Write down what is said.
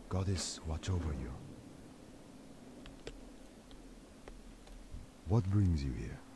Goddess watch over you. What brings you here?